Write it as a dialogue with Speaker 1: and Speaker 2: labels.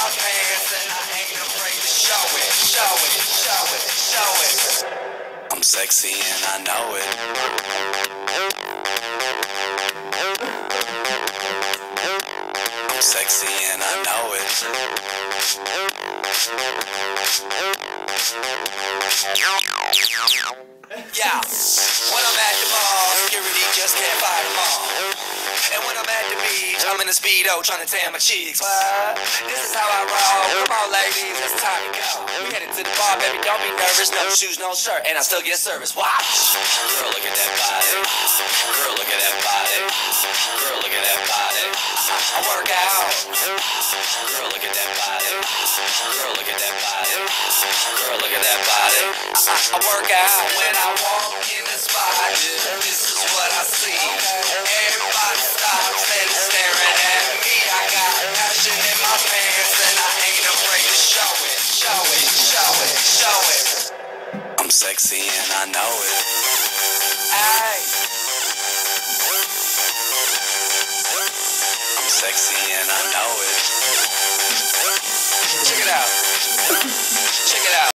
Speaker 1: my pants and I ain't afraid to show it, show it, show it, show it. I'm sexy and I know it. I'm sexy and I know it. Yeah, when I'm at the mall, security just can't fight them all. And when I'm at the beach, I'm in a Speedo trying to tan my cheeks. What? This is how I roll. Come on, ladies, it's time to go. We headed to the bar, baby, don't be nervous. No shoes, no shirt, and I still get service. Watch. Girl, look at that body. Girl, look at that body. Girl, look at that body. I work out. Girl, look at that body. Girl, look at that body. Girl, look at that body. I work out when I walk in the spot. This is what I see. Everybody stops, steady staring at me. I got passion in my pants and I ain't afraid to show it, show it, show it, show it. I'm sexy and I know it. Ay. I'm sexy and I know it. Check it out. Check it out.